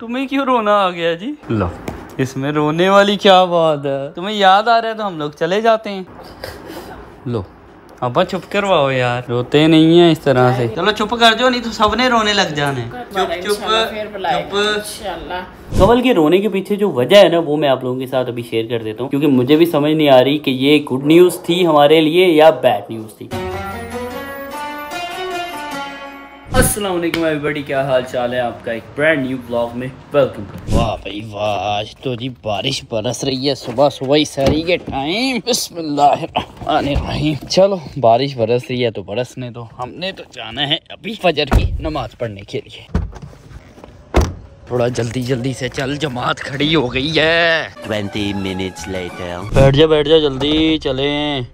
तुम्हें क्यों रोना आ गया जी? लो, इसमें रोने वाली क्या बात है? तुम्हें याद आ रहा है तो हम लोग चले जाते हैं। लो अब चुप करवाओ यार, रोते नहीं है इस तरह से। चलो चुप कर जाओ, नहीं तो सबने रोने लग जाने। चुप चुप चुप। कवल के रोने के पीछे जो वजह है ना, वो मैं आप लोगों के साथ अभी शेयर कर देता हूँ, क्योंकि मुझे भी समझ नहीं आ रही कि ये गुड न्यूज़ थी हमारे लिए या बैड न्यूज़ थी। अस्सलाम वालेकुम एवरीबॉडी, क्या हाल चाल है आपका? एक ब्रांड न्यू ब्लॉग में वेलकम। वाह भाई वाह, आज तो जी बारिश बरस रही है सुबह सुबह ही सहरी के टाइम। बिस्मिल्लाहिर्रहमानिर्रहीम। चलो बारिश बरस रही है तो बरसने दो, हमने तो जाना है अभी फजर की नमाज पढ़ने के लिए। थोड़ा जल्दी जल्दी से चल, जमात खड़ी हो गई है। 20 minutes later। बैठ जा जल्दी चलें।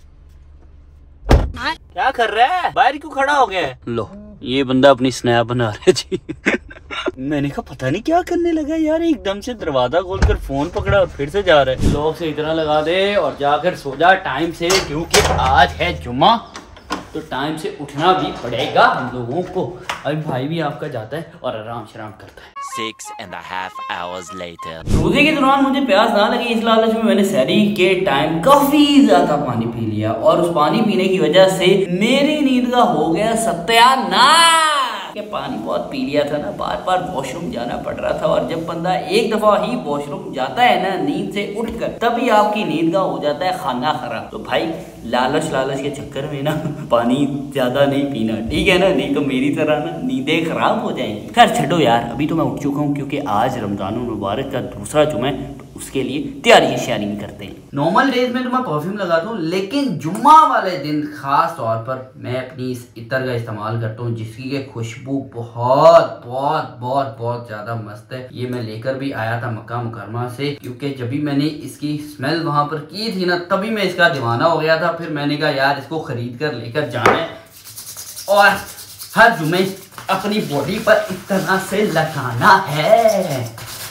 क्या कर रहा है? बाहर क्यों खड़ा हो गया? लो ये बंदा अपनी स्नैप बना रहा है जी। मैंने कहा पता नहीं क्या करने लगा यार, एकदम से दरवाजा खोलकर फोन पकड़ा और फिर से जा रहा है। लॉक से इतना लगा दे और जाकर सो जा टाइम से, क्योंकि आज है जुम्मा तो टाइम से उठना भी पड़ेगा हम लोगों को। अभी भाई भी आपका जाता है और आराम शराम करता है। 6.5 hours later। रोजे के दौरान मुझे प्यास ना लगी, इस लालच में मैंने सहरी के टाइम काफी ज्यादा पानी पी लिया और उस पानी पीने की वजह से मेरी नींद का हो गया सत्यानाश। के पानी बहुत पी लिया था ना, बार बार वॉशरूम जाना पड़ रहा था, और जब बंदा एक दफा ही वॉशरूम जाता है ना नींद से उठकर, तभी आपकी नींद का हो जाता है खाना खराब। तो भाई लालच के चक्कर में ना पानी ज्यादा नहीं पीना, ठीक है ना? नहीं तो मेरी तरह ना नींदें खराब हो जाएंगी। खैर छोड़ो यार, अभी तो मैं उठ चुका हूँ क्योंकि आज रमजानुल मुबारक का दूसरा जुम्मा है, तो उसके लिए तैयारी शेयरिंग करते हैं। नॉर्मल डेज में तो मैं परफ्यूम लगाता हूँ, लेकिन जुम्मा वाले दिन खास तौर पर मैं अपनी इस इत्र का इस्तेमाल करता हूँ, जिसकी खुशबू बहुत बहुत बहुत बहुत ज्यादा मस्त है। ये मैं लेकर भी आया था मक्का मुकरमा से, क्योंकि जब भी मैंने इसकी स्मेल वहां पर की थी ना, तभी मैं इसका दीवाना हो गया था। फिर मैंने कहा यार इसको खरीद कर लेकर जाना है और हर जुम्मे अपनी बॉडी पर इस तरह से लगाना है।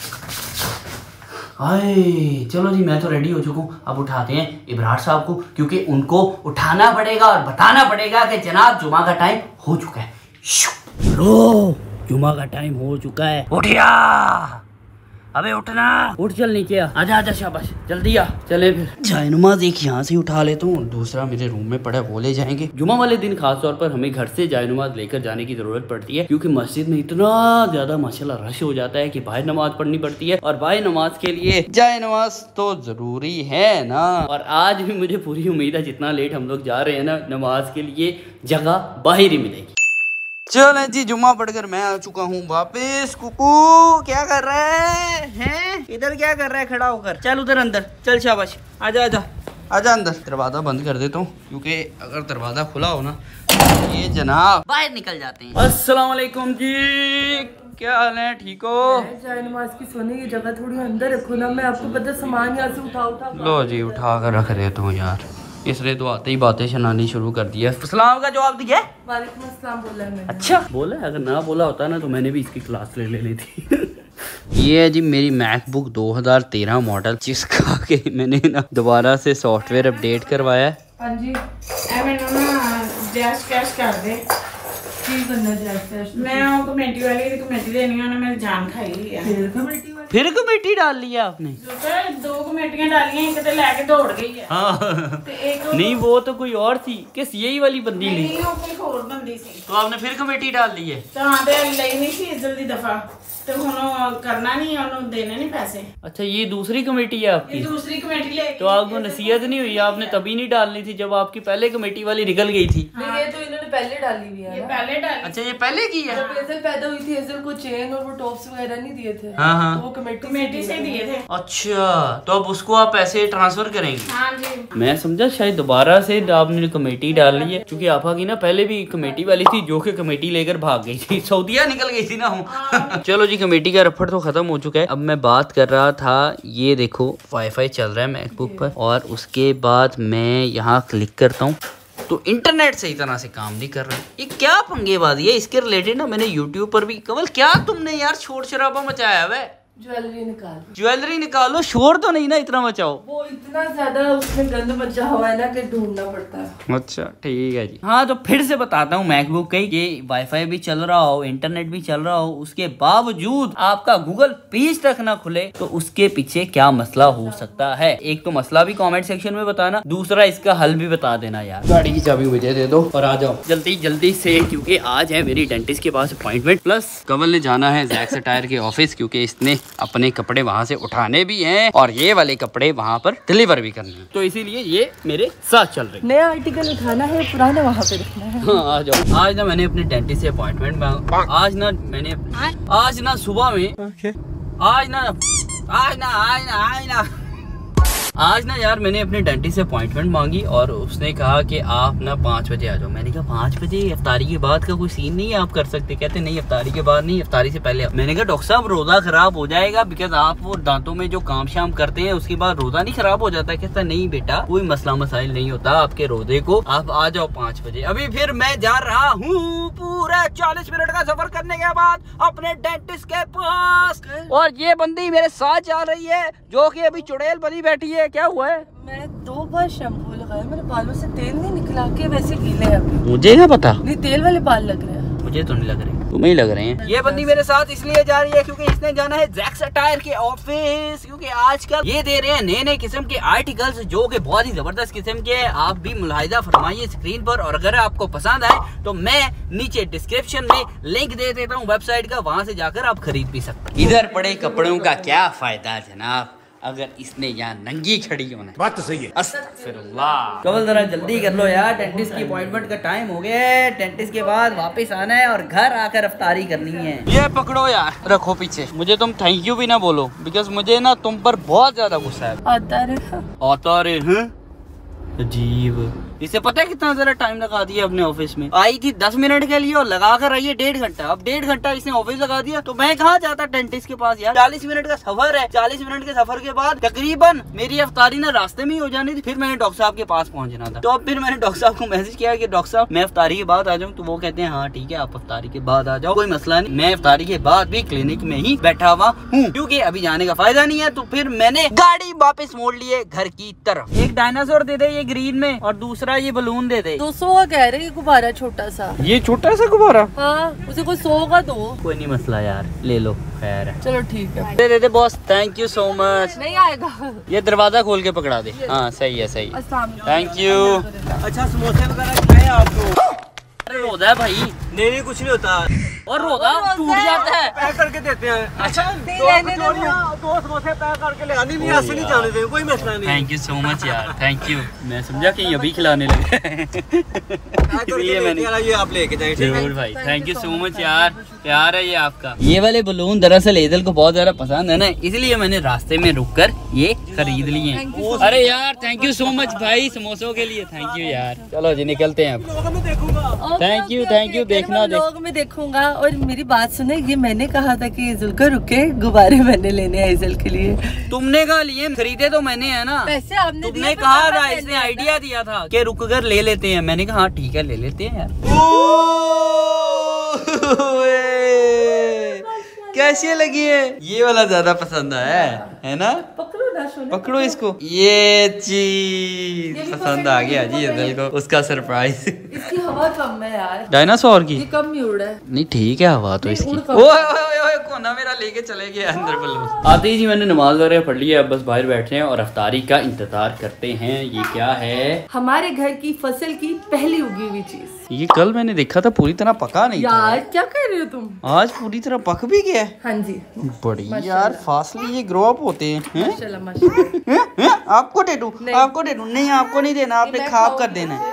हाय चलो जी, मैं तो रेडी हो चुका हूँ। अब उठाते हैं इब्रार साहब को, क्योंकि उनको उठाना पड़ेगा और बताना पड़ेगा कि जनाब जुमा का टाइम हो चुका है। लो जुमा का टाइम हो चुका है, उठिया। अबे उठना, उठ चल नीचे आजा आजा, शाबाश जल्दी आ। चले फिर जायनुमाज एक यहाँ से उठा लेता हूँ और दूसरा मेरे रूम में पड़ा, वो ले जाएंगे। जुमा वाले दिन खास तौर पर हमें घर से जायनुमाज लेकर जाने की जरूरत पड़ती है, क्योंकि मस्जिद में इतना ज्यादा माशाल्लाह रश हो जाता है कि बाहर नमाज पढ़नी पड़ती है, और बाहर नमाज के लिए जायनुमाज तो जरूरी है ना। और आज भी मुझे पूरी उम्मीद है जितना लेट हम लोग जा रहे हैं ना नमाज के लिए, जगह बाहर ही मिलेगी। चलो जी, जुम्मा पढ़कर मैं आ चुका हूँ वापस। कुकू क्या कर रहा है? इधर क्या कर रहा है खड़ा होकर? चल उधर अंदर चल, शाबाश आजा आजा आजा अंदर। दरवाजा बंद कर देता हूँ, क्योंकि अगर दरवाजा खुला हो ना ये जनाब बाहर निकल जाते हैं। अस्सलाम वालेकुम जी, क्या हाल है? ठीक हो? नमाज की सोने की जगह थोड़ी अंदर रखो ना, मैं आपको पता सामान यहाँ से उठा लो जी उठा कर रख देता हूँ यार। इसने तो आते ही बातें सुनानी शुरू कर दिया। सलाम का जवाब दिया? वालेकुम अस्सलाम बोला है मैंने। अच्छा बोला, अगर ना बोला होता ना तो मैंने भी इसकी क्लास ले लेनी थी। ये है जी मेरी मैकबुक 2013 मॉडल, जिसका कि मैंने ना दोबारा से सॉफ्टवेयर अपडेट करवाया है। हाँ जी, कैश कर दे। की करना जैश? मैं कमेटी वाली कमेटी देनी है ना, मेरी जान खाई है। फिर कमेटी डाल लिया आपने? 2 कमेटियां डाली हैं, एक तो लेके दौड़ गई है। हाँ एक नहीं वो तो कोई और थी, किस यही वाली बंदी नहीं, वो कोई और बंदी सी। तो आपने फिर कमेटी डाल ली है? तो हाँ दे लई नहीं सी जल्दी दफा, तो हुन करना नहीं, उन्होंने देने नहीं पैसे। अच्छा ये दूसरी कमेटी है आपकी? ये दूसरी कमेटी ले। तो आपको नसीहत नहीं हुई? आपने तभी नहीं डालनी थी जब आपकी पहले कमेटी वाली निकल गई थी। हाँ। ये तो इन्होंने पहले डाली हुई है। ये पहले डाली। अच्छा ये पहले की है? जब एज़ल पैदा हुई थी, एज़ल को चेन और वो टॉप्स वगैरह नहीं दिए थे। हाँ हाँ। तो वो कमेटी से दिए थे। अच्छा तो अब उसको आप पैसे ट्रांसफर करेंगे? हाँ जी। मैं समझा शायद दोबारा से आपने कमेटी डाल ली है, क्योंकि आपा की ना पहले भी कमेटी वाली थी जो कि कमेटी लेकर भाग गई थी, सऊदिया निकल गई थी ना हूँ। चलो जी कमेटी का रफड़ तो खत्म हो चुका है। अब मैं बात कर रहा था, ये देखो वाईफाई चल रहा है मैकबुक पर, और उसके बाद मैं यहाँ क्लिक करता हूँ तो इंटरनेट सही तरह से काम नहीं कर रहा है। ये क्या पंगेबाजी है? इसके रिलेटेड ना मैंने यूट्यूब पर भी, कवल क्या तुमने यार शोर शराबा मचाया हुआ है? ज्वेलरी निकालो, शोर तो नहीं ना इतना मचाओ। वो इतना ज्यादा उसमें गंद मचा हुआ है ना कि ढूंढना पड़ता है। अच्छा ठीक है जी। हाँ तो फिर से बताता हूँ, मैकबुक कई के वाईफाई भी चल रहा हो, इंटरनेट भी चल रहा हो, उसके बावजूद आपका गूगल पेज तक ना खुले तो उसके पीछे क्या मसला हो सकता है। एक तो मसला भी कमेंट सेक्शन में बताना, दूसरा इसका हल भी बता देना यार। गाड़ी की चाबी मुझे दे दो और आ जाओ जल्दी जल्दी से, क्योंकि आज है मेरी डेंटिस्ट के पास अपॉइंटमेंट। प्लस कमल ने जाना है जैक्स टायर के ऑफिस, क्योंकि इसने अपने कपड़े वहाँ से उठाने भी हैं और ये वाले कपड़े वहाँ पर डिलीवर भी करने हैं, तो इसीलिए ये मेरे साथ चल रहे हैं। नया आर्टिकल उठाना है, पुराना वहाँ पे रखना है। हाँ आ जाओ। आज ना मैंने अपने डेंटिस्ट से अपॉइंटमेंट आज ना सुबह में आज ना यार मैंने अपने डेंटिस्ट से अपॉइंटमेंट मांगी और उसने कहा कि आप ना 5 बजे आ जाओ। मैंने कहा 5 बजे, इफ्तारी के बाद का कोई सीन नहीं है, आप कर सकते? कहते नहीं इफ्तारी के बाद नहीं, इफ्तारी से पहले। मैंने कहा डॉक्टर साहब रोजा खराब हो जाएगा, बिकॉज आप वो दांतों में जो काम शाम करते हैं उसके बाद रोजा नहीं खराब हो जाता? कहता नहीं बेटा कोई मसला मसाइल नहीं होता आपके रोजे को, आप आ जाओ 5 बजे। अभी फिर मैं जा रहा हूँ पूरा 40 मिनट का सफर करने के बाद अपने डेंटिस्ट के पास, और ये बंदी मेरे साथ जा रही है जो कि अभी चुड़ैल बनी बैठी है। क्या हुआ है? मैं 2 बार शैम्पू लगाया, मेरे बालों से तेल नहीं निकला के वैसे गीले हैं अभी। मुझे क्या पता, नहीं तेल वाले बाल लग रहे हैं। मुझे तो नहीं लग रहे, तुम्हें ही लग रहे हैं। ये बंदी मेरे साथ इसलिए जा रही है क्योंकि इसने जाना है जैक्स टायर के ऑफिस, क्योंकि आजकल ये दे रहे हैं नए नए किस्म के आर्टिकल्स जो कि बहुत ही जबरदस्त किस्म के हैं। आप भी मुलाहिजा फरमाइए स्क्रीन पर, और अगर आपको पसंद आए तो मैं नीचे डिस्क्रिप्शन में लिंक दे देता हूँ वेबसाइट का, वहाँ से जाकर आप खरीद भी सकते हैं। इधर पड़े कपड़ों का क्या फायदा जनाब, अगर इसने यहाँ नंगी खड़ी होना। बात तो सही है। अस्तगफिरुल्लाह। कमल जरा जल्दी कर लो यार, डेंटिस्ट की अपॉइंटमेंट का टाइम हो गया है। डेंटिस्ट के बाद वापस आना है और घर आकर अफ्तारी करनी है। ये पकड़ो यार, रखो पीछे। मुझे तुम थैंक यू भी ना बोलो, बिकॉज मुझे ना तुम पर बहुत ज्यादा गुस्सा है। आता रहे अजीब। इसे पता है कितना जरा टाइम लगा दिया अपने ऑफिस में? आई थी 10 मिनट के लिए और लगा कर आई है 1.5 घंटा। अब 1.5 घंटा इसने ऑफिस लगा दिया तो मैं कहाँ जाता डेंटिस्ट के पास यार। 40 मिनट का सफर है, 40 मिनट के सफर के बाद तकरीबन मेरी अफ्तारी ना रास्ते में ही हो जानी थी। फिर मैंने डॉक्टर साहब के पास पहुंचना था, तो अब फिर मैंने डॉक्टर साहब को मैसेज किया कि डॉक्टर साहब मैं अफ्तारी के बाद आ जाऊँ, तो वो कहते हैं हाँ ठीक है आप अफ्तारी के बाद आ जाओ, कोई मसला नहीं। मैं अफ्तारी के बाद भी क्लिनिक में ही बैठा हुआ हूँ, क्योंकि अभी जाने का फायदा नहीं है। तो फिर मैंने गाड़ी वापस मोड़ लिए घर की तरफ। एक डायनासोर दे दे ये ग्रीन में, और दूसरा ये बलून दे दे। 200 का कह रहे हैं गुब्बारा छोटा सा। ये छोटा सा गुब्बारा? हाँ उसे कोई 100 का दो। कोई नहीं मसला यार, ले लो खैर है। चलो ठीक है, दे दे boss, thank you so much. नहीं आएगा, ये दरवाजा खोल के पकड़ा दे। हाँ सही है सही है, थैंक यू। अच्छा समोसे वगैरह खाए आपको? अरे रोजा है भाई। नहीं कुछ नहीं होता, और रोजा टूट जाता है। पैक करके देते हैं। अच्छा दो समोसे पैक करके ले आनी, नहीं ऐसे नहीं जाने देंगे, कोई मसला नहीं। थैंक यू सो मच यार, थैंक यू। मैं समझा कि अभी खिलाने लगे इसलिए मैंने ये आप लेके जाएंगे। जरूर भाई, थैंक यू सो मच यार, प्यार है ये आपका। ये वाले बलून दरअसल एदल को बहुत ज्यादा पसंद है ना, इसलिए मैंने रास्ते में रुककर ये खरीद लिए। अरे यार थैंक यू सो मच भाई समोसों के लिए, थैंक यू यार। चलो जी निकलते हैं अब। थैंक यू देखना लोग मैं देखूंगा। और मेरी बात सुने, ये मैंने कहा था कि जुल्का रुके, गुब्बारे मैंने लेने हैं इजल के लिए। तुमने कहा लिए, खरीदे तो मैंने है ना। पैसे आपने तुमने कहा था, इसने आइडिया दिया था कि रुक कर ले लेते हैं। मैंने कहा हाँ ठीक है ले लेते हैं यार। कैसी लगी है? ये वाला ज्यादा पसंद आया है ना? पकड़ो ना सोना, पकड़ो इसको। ये चीज पसंद आ गया जी दिल को, उसका सरप्राइज। इसकी हवा कम है यार, डायनासोर की। ये कम ही उड़ा है। नहीं ठीक है हवा तो इसकी। ओए कोना मेरा लेके चले गया अंदर बलून। आते ही जी मैंने नमाज वगैरह पढ़ ली है, अब बस बाहर बैठे हैं और अफ्तारी का इंतजार करते हैं। ये क्या है? हमारे घर की फसल की पहली उगी हुई चीज। ये कल मैंने देखा था पूरी तरह पका नहीं था यार। क्या कह रहे हो तुम? आज पूरी तरह पक भी गया है। हाँ जी बड़ी यार फासली ये ग्रो अप होते हैं। माशाल्लाह माशाल्लाह। आपको दे दूं? आपको दे दूं? नहीं आपको नहीं देना, आपने खाब कर देना है।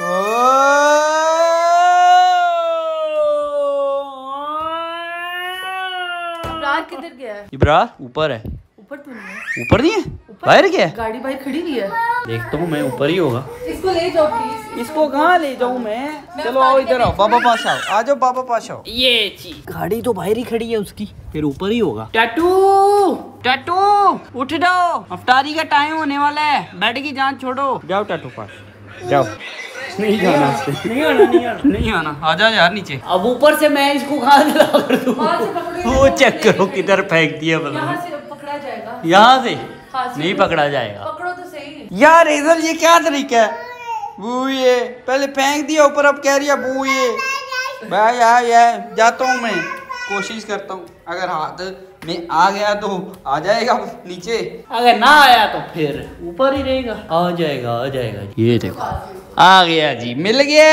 इब्रार किधर गया है? इब्रार ऊपर है। ऊपर तो नहीं है। ऊपर नहीं है, बाहर क्या है? गाड़ी बाहर खड़ी हुई है। देखता हूँ मैं, ऊपर ही होगा। इसको ले जाओ प्लीज। इसको कहाँ ले जाऊँ मैं? चलो आओ इधर आओ, बाबा पास आओ, आ जाओ बाबा पास आओ। ये चीज गाड़ी तो बाहर ही खड़ी है उसकी, फिर ऊपर ही होगा। टैटू उठ जाओ, अफ्तारी का टाइम होने वाला है, बेड की जान छोड़ो। जाओ टैटू पास जाओ। नहीं जाना, नहीं आना, नहीं आना, नहीं आना। आ जा यार नीचे। अब ऊपर से मैं इसको कहाँ दिला कर दूँ? वो चेक करो किधर फेंक दिया यहाँ बता। से पकड़ा जाएगा, यहाँ से हाँ, से नहीं पकड़ा जाएगा। पकड़ो तो सही। यार इधर ये क्या तरीका है? वो ये पहले फेंक दिया ऊपर, अब कह रही है वो ये। भाई यार जाता हूँ मैं, कोशिश करता हूँ, अगर हाथ में आ गया तो आ जाएगा नीचे, अगर ना आया तो फिर ऊपर ही रहेगा। आ जाएगा आ जाएगा। ये देखो आ गया जी, मिल गया।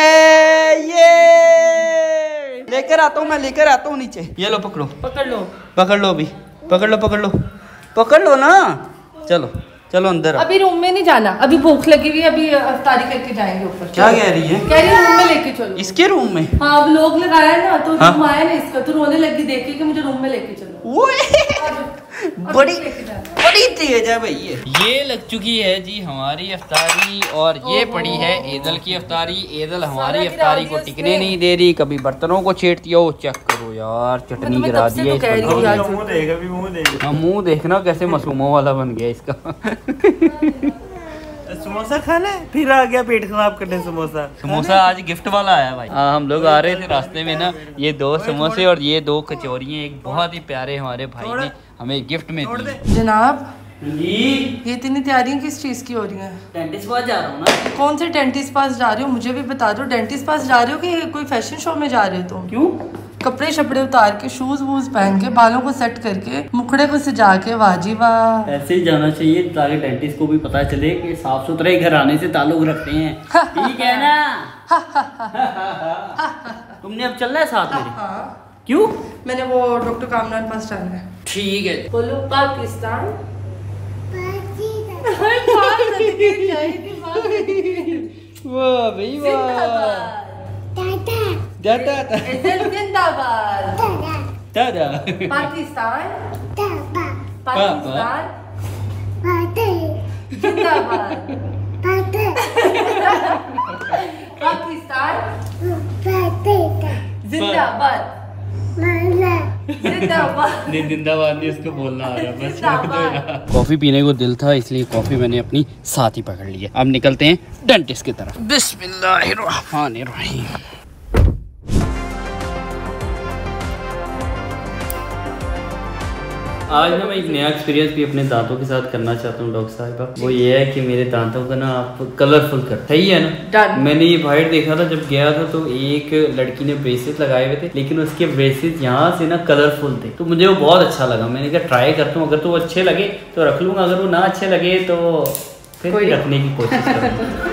ये लेकर आता हूँ मैं, लेकर आता हूँ नीचे। ये लो पकड़ो, पकड़ लो, पकड़ लो अभी, पकड़ लो पकड़ लो, पकड़ लो ना। चलो चलो अंदर। अभी रूम में नहीं जाना, अभी भूख लगी हुई है, अभी अफ्तारी करके जाएंगे ऊपर। क्या कह रही है? कह रही है रूम में लेके चलो। इसके रूम में? हाँ, अब लोग लगाया है ना तो हाँ? रूम आया ना इसका, तो रोने लगी देख के कि मुझे रूम में लेके चलो। वो बड़ी लेके जाना। बड़ी तेज है भाई। ये लग चुकी है जी हमारी अफ्तारी, और ये पड़ी है ईदल की अफ्तारी। ईदल हमारी अफ्तारी को टिकने नहीं दे रही, कभी बर्तनों को छेड़ती हो। चेक करो यार, चटनी गिरा दी है इस बंदे ने। मुंह देखना कैसे मासूमों वाला बन गया इसका। समोसा खाना है, फिर आ गया पेट खराब करने। समोसा आज गिफ्ट वाला आया भाई। हम लोग आ रहे थे रास्ते में ना, ये 2 समोसे और ये 2 कचौरियाँ, एक बहुत ही प्यारे हमारे भाई ने हमें गिफ्ट में दी। जनाब जी ये इतनी तैयारियां किस चीज की हो रही हैं? डेंटिस्ट पास जा रहा हूँ ना। कौन से डेंटिस्ट पास जा रहे हो, मुझे भी बता दो। डेंटिस्ट पास जा रहे हो कि कोई फैशन शो में जा रहे हो तुम? क्यों? कपड़े शपड़े उतार के, शूज वूज पहन के, बालों को सेट करके, मुखड़े को सजा के, वाजी वाह। ऐसे ही जाना चाहिए ताकि डेंटिस्ट को भी पता चले कि साफ सुथरे घराने से ताल्लुक रखते हैं। ठीक है ना? तुमने अब चलना है साथ मेरे? हाँ, क्यों? मैंने वो डॉक्टर कामरान पास जाना है। ठीक है। बोलो पाकिस्तान। वाह भाई वाह। जिंदाबाद दादा। पाकिस्तान पाकिस्तान जिंदाबाद पाकिस्तान जिंदाबाद जिंदाबाद। नहीं जिंदाबाद नहीं, उसको बोलना आ रहा है बस। कॉफी पीने को दिल था इसलिए कॉफी मैंने अपनी साथ ही पकड़ ली है। अब निकलते हैं डेंटिस्ट की तरफ। बिस्मिल्लाहिर्रहमानिर्रहीम। आज ना मैं एक नया एक्सपीरियंस भी अपने दांतों के साथ करना चाहता हूँ डॉक्टर साहिबा। वो ये है कि मेरे दांतों का ना आप कलरफुल कर, सही है ना? Done. मैंने ये बाहर देखा था जब गया था, तो एक लड़की ने ब्रेसेस लगाए हुए थे, लेकिन उसके ब्रेसेस यहाँ से ना कलरफुल थे, तो मुझे वो बहुत अच्छा लगा। मैंने कहा ट्राई करता हूँ, अगर तो वो अच्छे लगे तो रख लूँगा, अगर वो ना अच्छे लगे तो फिर रखने की कोशिश करूँगा।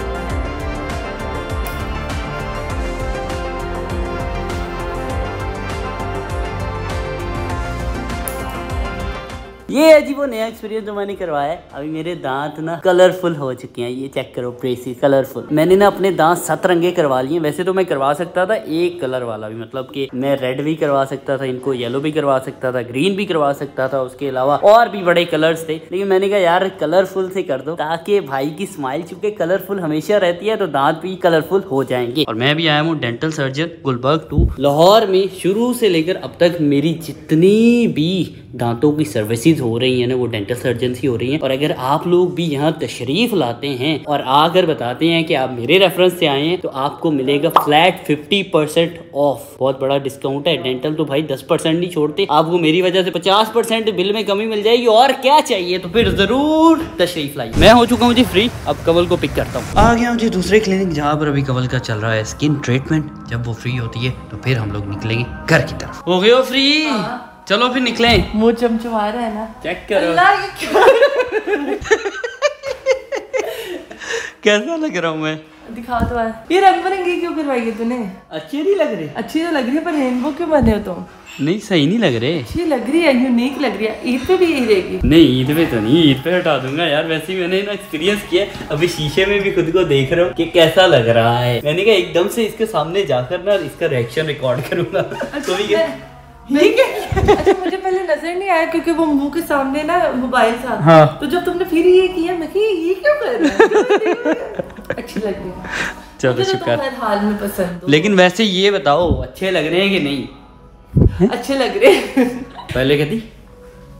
ये है जी वो नया एक्सपीरियंस जो मैंने करवाया है। अभी मेरे दांत ना कलरफुल हो चुके हैं, ये चेक करो, ब्रेसेस कलरफुल। मैंने ना अपने दांत 7 रंगे करवा लिए। वैसे तो मैं करवा सकता था एक कलर वाला भी, मतलब कि मैं रेड भी करवा सकता था, इनको येलो भी करवा सकता था, ग्रीन भी करवा सकता था, उसके अलावा और भी बड़े कलर्स थे, लेकिन मैंने कहा यार कलरफुल से कर दो, ताकि भाई की स्माइल चूंकि कलरफुल हमेशा रहती है तो दांत भी कलरफुल हो जाएंगे। और मैं भी आया हूँ डेंटल सर्जन गुलबर्ग 2 लाहौर में। शुरू से लेकर अब तक मेरी जितनी भी दांतों की सर्विसेज हो रही है ना, वो डेंटल सर्जन ही हो रही हैं। और अगर आप लोग भी यहाँ तशरीफ लाते हैं और आकर बताते हैं कि आप मेरे रेफरेंस से आए हैं, तो आपको मिलेगा फ्लैट 50% ऑफ। बहुत बड़ा डिस्काउंट है। डेंटल तो भाई 10% नहीं छोड़ते, आपको मेरी वजह से 50% बिल में कमी मिल जाएगी। और क्या चाहिए, तो फिर जरूर तशरीफ लाइए। मैं हो चुका हूँ जी फ्री, अब कवल को पिक करता हूँ। आ गया हूँ जी दूसरे क्लिनिक जहाँ पर अभी कवल का चल रहा है स्किन ट्रीटमेंट। जब वो फ्री होती है तो फिर हम लोग निकलेंगे घर की तरफ। हो गए हो फ्री? चलो फिर निकले। मुंह चमचमा रहा है ना, चेक करो कैसा लग रहा हूँ मैं। दिखा तो है। ये रंग बिरंगी क्यों करवाई है तूने? अच्छी नहीं लग रही? अच्छी तो लग रही है, पर रेनबो क्यों बने हो तुम? नहीं सही नहीं लग रहे। अच्छी लग रही है, यूनिक लग रही है। ईद पे भी यही रहेगी? नहीं ईद पे तो नहीं, ईद पे हटा दूंगा यार। वैसे ही मैंने ना एक्सपीरियंस किया, अभी शीशे में भी खुद को देख रहा हूँ कि कैसा लग रहा है। मैंने कहा एकदम से इसके सामने जाकर ना इसका रिएक्शन रिकॉर्ड करूंगा। तो भी अच्छा मुझे पहले नजर नहीं आया क्योंकि वो मुंह के सामने ना मोबाइल था। हाँ। तो जब तुमने फिर ये किया मैं ये क्यों कर रहा है? अच्छी लग रही है। चलो शुक्र। हर हाल में पसंद हो। लेकिन वैसे ये बताओ अच्छे लग रहे हैं कि नहीं? अच्छे लग रहे हैं। पहले कहती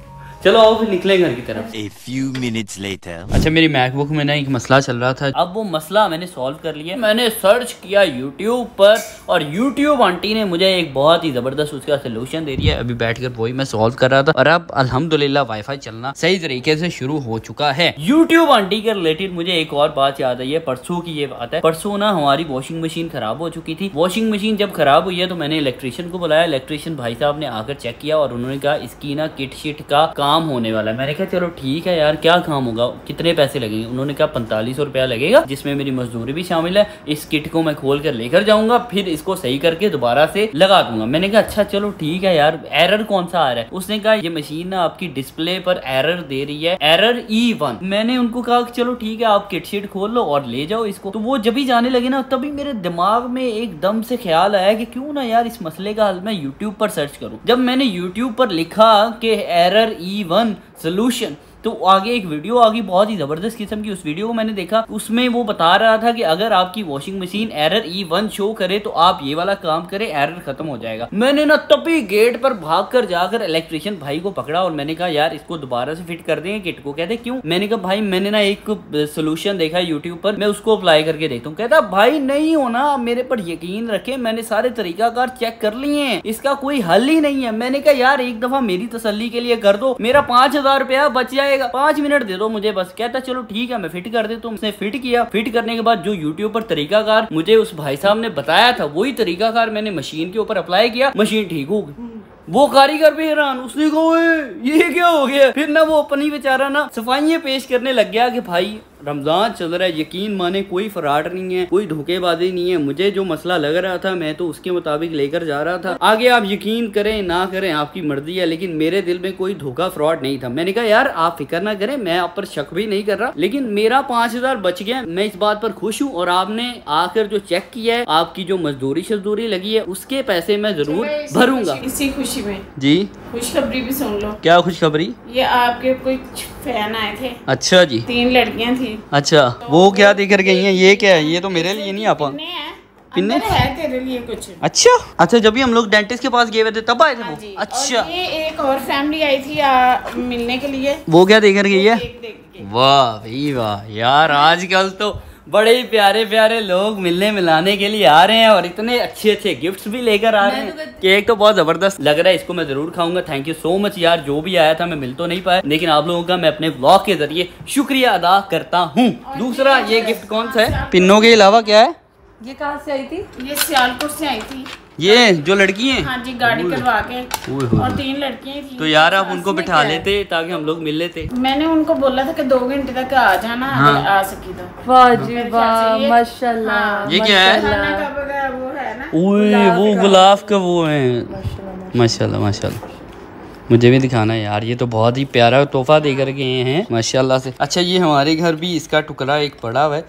चलो आओ फिर निकले घर की तरफ। A few minutes later. अच्छा मेरी मैकबुक में ना एक मसला चल रहा था, अब वो मसला मैंने सॉल्व कर लिया। मैंने सर्च किया यूट्यूब पर और यूट्यूब आंटी ने मुझे एक बहुत ही जबरदस्त उसका सोल्यूशन दे दिया। अभी बैठकर वही मैं सॉल्व कर रहा था और अब अल्हम्दुलिल्लाह वाईफाई चलना सही तरीके से शुरू हो चुका है। यूट्यूब आंटी के रिलेटेड मुझे एक और बात याद आई है, परसों की ये बात है। परसों ना हमारी वॉशिंग मशीन खराब हो चुकी थी। वॉशिंग मशीन जब खराब हुई है तो मैंने इलेक्ट्रिशियन को बुलाया। इलेक्ट्रिशियन भाई साहब ने आकर चेक किया और उन्होंने कहा इसकी ना किट शिट का काम होने वाला है। मैंने कहा चलो ठीक है यार, क्या काम होगा, कितने पैसे लगेंगे? उन्होंने कहा 4500 रुपया लगेगा, जिसमें मेरी मजदूरी भी शामिल है। इस किट को मैं खोल कर लेकर जाऊंगा, फिर इसको सही करके दोबारा से लगा दूंगा। मैंने कहा अच्छा चलो ठीक है यार, एरर कौन सा आ रहा है? उसने कहा ये मशीन ना आपकी डिस्प्ले पर एरर दे रही है, एरर E1। मैंने उनको कहा चलो ठीक है आप किट शीट खोल लो और ले जाओ इसको। तो वो जब भी जाने लगे ना तभी मेरे दिमाग में एकदम से ख्याल आया कि क्यों ना यार इस मसले का हल मैं यूट्यूब पर सर्च करूं। जब मैंने यूट्यूब पर लिखा कि एरर E1 सोल्यूशन, तो आगे एक वीडियो आ गई बहुत ही जबरदस्त किस्म की। उस वीडियो को मैंने देखा, उसमें वो बता रहा था कि अगर आपकी washing machine error E1 show करे तो आप ये वाला काम करें, एरर खत्म हो जाएगा। मैंने ना तभी गेट पर भागकर जाकर इलेक्ट्रिशियन भाई को पकड़ा और मैंने कहा यार इसको दोबारा से फिट कर देंगे किट को। कहते क्यों? मैंने कहा भाई मैंने ना एक सोल्यूशन देखा है यूट्यूब पर, मैं उसको अप्लाई करके देखता हूँ। कहता भाई नहीं होना, मेरे पर यकीन रखे, मैंने सारे तरीकाकार चेक कर लिए हैं, इसका कोई हल ही नहीं है। मैंने कहा यार एक दफा मेरी तसल्ली के लिए कर दो, मेरा 5000 रुपया बच जाए, 5 मिनट दे दो मुझे बस। कहता चलो ठीक है मैं फिट कर देता हूँ। उसने फिट किया। फिट करने के बाद जो यूट्यूब पर तरीकाकार मुझे उस भाई साहब ने बताया था वही तरीकाकार मैंने मशीन के ऊपर अप्लाई किया, मशीन ठीक हो गई। वो कारीगर भी हैरान, उसने कहा ये क्या हो गया? फिर ना वो अपनी बेचारा ना सफाइयाँ पेश करने लग गया कि भाई रमजान चल रहा है, यकीन माने कोई फ्रॉड नहीं है, कोई धोखेबाजी नहीं है। मुझे जो मसला लग रहा था मैं तो उसके मुताबिक लेकर जा रहा था। आगे आप यकीन करें ना करें आपकी मर्जी है, लेकिन मेरे दिल में कोई धोखा फ्रॉड नहीं था। मैंने कहा यार आप फिक्र ना करें, मैं आप पर शक भी नहीं कर रहा, लेकिन मेरा 5000 बच गया, मैं इस बात पर खुश हूँ। और आपने आकर जो चेक किया है, आपकी जो मजदूरी शजदूरी लगी है उसके पैसे मैं जरूर भरूंगा। इसी खुशी में जी खुशखबरी भी सुन लो। क्या खुशखबरी? ये आपके कुछ फैन आए थे। अच्छा जी। 3 लड़कियां थी। अच्छा तो वो क्या देकर गई हैं? ये क्या है? ये तो मेरे लिए नहीं आपा पिन्ने है तेरे लिए कुछ। अच्छा अच्छा, जब भी हम लोग डेंटिस्ट के पास गए हुए थे तब आए थे वो। हाँ अच्छा और ये एक और फैमिली आई थी मिलने के लिए। वो क्या देकर गई है? केक देख के। वाह भाई वाह यार, आजकल तो बड़े ही प्यारे प्यारे लोग मिलने मिलाने के लिए आ रहे हैं और इतने अच्छे अच्छे गिफ्ट्स भी लेकर आ रहे हैं। केक तो बहुत जबरदस्त लग रहा है, इसको मैं जरूर खाऊंगा। थैंक यू सो मच यार, जो भी आया था मैं मिल तो नहीं पाया, लेकिन आप लोगों का मैं अपने व्लॉग के जरिए शुक्रिया अदा करता हूँ। दूसरा ये गिफ्ट कौन सा है? पिन्नों के अलावा क्या है? ये कहाँ से आई थी? ये सियालकोट से आई थी। ये जो लड़की हैं? हाँ जी, गाड़ी करवा के। और 3 लड़कियां थी। तो यार आप उनको बिठा लेते ताकि हम लोग मिल लेते। मैंने उनको बोला था कि 2 घंटे तक आ जाना। हाँ। अगर आ सकी तो। वाह जी वाह, माशाल्लाह। हाँ। ये क्या है? खाना कब वो है ना, वो गुलाब का वो है। माशाल्लाह माशाल्लाह, मुझे भी दिखाना है यार, ये तो बहुत ही प्यारा तोहफा देकर गए हैं माशाल्लाह से। अच्छा ये हमारे घर भी इसका टुकड़ा एक पड़ा हुआ है।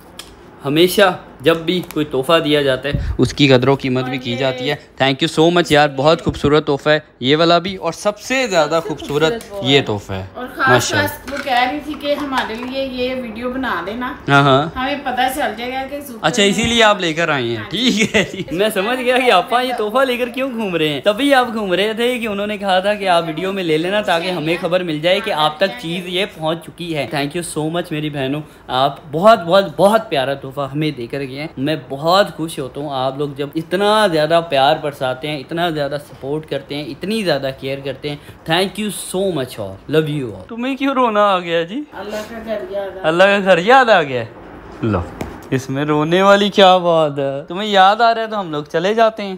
हमेशा जब भी कोई तोहफा दिया जाता है उसकी कदरों कीमत भी की जाती है। थैंक यू सो मच यार, बहुत खूबसूरत तोहफा है ये वाला भी, और सबसे ज़्यादा खूबसूरत ये तोहफा है और खास वो कह रही थी कि हमारे लिए ये वीडियो बना देना। हाँ हाँ, हमें पता चल जाएगा कि अच्छा इसीलिए आप लेकर आए हैं। ठीक है जी, मैं समझ गया कि आप ये तोहफा लेकर क्यों घूम रहे हैं। तभी आप घूम रहे थे कि उन्होंने कहा था कि आप वीडियो में ले लेना ताकि हमें खबर मिल जाए कि आप तक चीज़ ये पहुंच चुकी है। थैंक यू सो मच मेरी बहनों, आप बहुत बहुत बहुत प्यारा तोहफा हमें देकर गए हैं। मैं बहुत खुश होता हूँ आप लोग जब इतना ज़्यादा प्यार बरसाते हैं, इतना ज़्यादा सपोर्ट करते हैं, इतनी ज़्यादा केयर करते हैं। थैंक यू सो मच और लव यू ऑल। तुम्हें क्यों रोना आ गया जी? अल्लाह का घर याद आ। अल्लाह का घर याद आ गया। लो इसमें रोने वाली क्या बात है? तुम्हें याद आ रहा है तो हम लोग चले जाते हैं।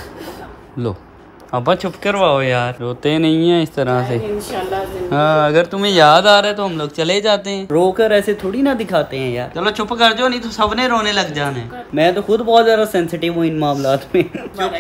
लो अब चुप करवाओ यार, रोते नहीं है इस तरह से। इंशाल्लाह। हाँ अगर तुम्हें याद आ रहा है तो हम लोग चले जाते हैं, रोकर ऐसे थोड़ी ना दिखाते हैं यार। चलो चुप कर जाओ, नहीं तो सबने रोने लग जाना है। मैं तो खुद बहुत ज्यादा सेंसिटिव हूँ इन मामलात में। चुप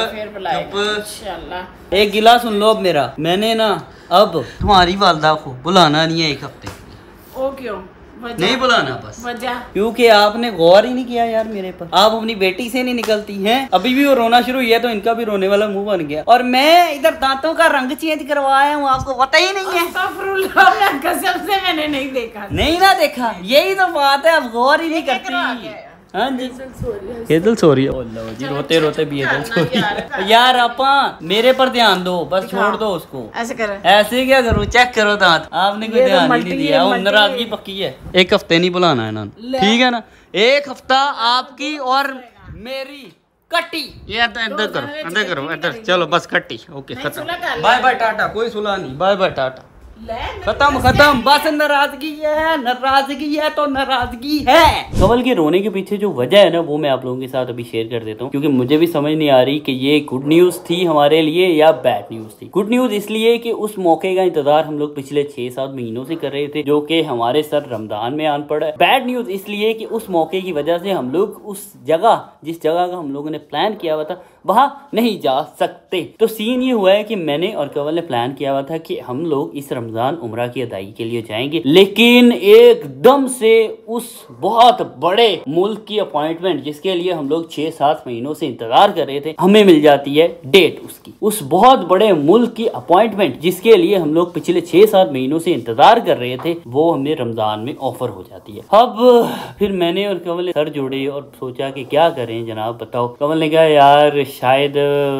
इंशाल्लाह। एक गिला सुन लो अब मेरा, मैंने ना अब तुम्हारी वालदा को बुलाना नहीं है 1 हफ्ते। ओ क्यों? नहीं बुलाना बस वजह क्योंकि आपने गौर ही नहीं किया यार मेरे पर। आप अपनी बेटी से नहीं निकलती हैं। अभी भी वो रोना शुरू हुई है तो इनका भी रोने वाला मुंह बन गया, और मैं इधर दांतों का रंग चेंज करवाया हूँ, आपको पता ही नहीं है। कसम से मैंने नहीं देखा। नहीं ना देखा, यही तो बात है, आप गौर ही नहीं करती। हाँ जी हेजल सो रही है। लो जी रोते रोते भी हेजल सो रही है। यार आपा मेरे पर ध्यान दो, बस छोड़ दो उसको। ऐसे कर, ऐसे क्या करूँ? चेक करो दांत, आपने कोई ध्यान ही नहीं दिया। नाराजगी पक्की है। एक हफ्ते नहीं बुलाना है ना, ठीक है ना? एक हफ्ता आपकी और मेरी कट्टी। ये इधर करो इधर चलो बस कट्टी। ओके खत्म, बाय बाय टाटा। कोई सुलह नहीं, बाय बाय टाटा, खत्म बस। नाराजगी है तो नाराजगी है। कवल के रोने के पीछे जो वजह है ना वो मैं आप लोगों के साथ अभी शेयर कर देता हूँ, क्योंकि मुझे भी समझ नहीं आ रही कि ये गुड न्यूज थी हमारे लिए या बैड न्यूज थी। गुड न्यूज इसलिए कि उस मौके का इंतजार हम लोग पिछले 6-7 महीनों से कर रहे थे, जो कि हमारे सर रमजान में आन पड़ा। बैड न्यूज इसलिए कि उस मौके की वजह से हम लोग उस जगह, जिस जगह का हम लोगों ने प्लान किया हुआ था, वहां नहीं जा सकते। तो सीन ये हुआ है कि मैंने और कवल ने प्लान किया हुआ था कि हम लोग इस रमजान उम्रा की अदायगी के लिए जाएंगे, लेकिन एकदम से उस बहुत बड़े मुल्क की अपॉइंटमेंट, जिसके लिए हम लोग 6-7 महीनों से इंतजार कर रहे थे, हमें मिल जाती है डेट उसकी। उस बहुत बड़े मुल्क की अपॉइंटमेंट जिसके लिए हम लोग पिछले 6-7 महीनों से इंतजार कर रहे थे, वो हमें रमजान में ऑफर हो जाती है। अब फिर मैंने और कवल ने सर जोड़े और सोचा कि क्या करें जनाब, बताओ। कवल ने कहा यार शायद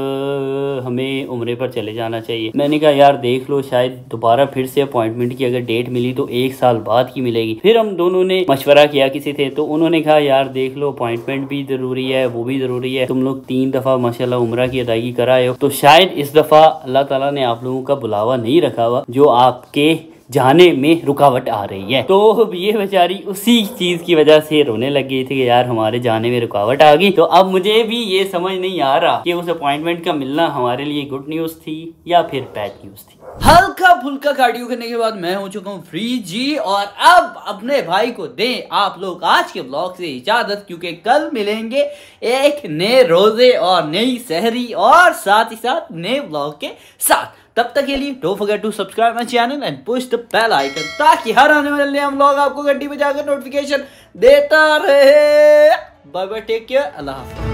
हमें उम्रे पर चले जाना चाहिए। मैंने कहा यार देख लो, शायद दोबारा फिर से अपॉइंटमेंट की अगर डेट मिली तो 1 साल बाद की मिलेगी। फिर हम दोनों ने मशवरा किया किसी थे, तो उन्होंने कहा यार देख लो, अपॉइंटमेंट भी जरूरी है, वो भी जरूरी है। तुम लोग 3 दफा माशाल्लाह उम्रा की अदायगी कराए हो, तो शायद इस दफा अल्लाह ताला ने आप लोगों का बुलावा नहीं रखा हुआ, जो आपके जाने में रुकावट आ रही है। तो ये बेचारी उसी चीज की वजह से रोने लग गई थी कि यार हमारे जाने में रुकावट आ गई। तो अब मुझे भी ये समझ नहीं आ रहा कि उस अपॉइंटमेंट का मिलना हमारे लिए गुड न्यूज थी या फिर बैड न्यूज थी। हल्का फुल्का कार्डियो करने के बाद मैं हो चुका हूँ फ्री जी, और अब अपने भाई को दें आप लोग आज के ब्लॉग से इजाजत, क्योंकि कल मिलेंगे एक नए रोजे और नई सहरी और साथ ही साथ नए ब्लॉग के साथ। तब तक के लिए don't forget to subscribe my channel and push the bell icon, ताकि हर आने वाले नए व्लॉग आपको घंटी बजाकर नोटिफिकेशन देता रहे। बाय बाय, टेक केयर, अल्लाह हाफ़िज़।